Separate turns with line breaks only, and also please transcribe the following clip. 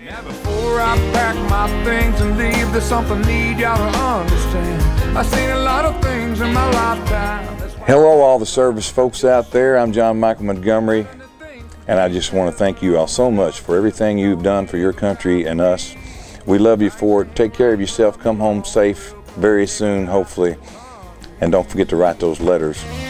Yeah, before I pack my things and leave, there's something need y'all to understand. I've seen a lot of things in my lifetime.
Hello all the service folks out there. I'm Michael Montgomery, and I just want to thank you all so much for everything you've done for your country and us. We love you for it. Take care of yourself. Come home safe very soon, hopefully. And don't forget to write those letters.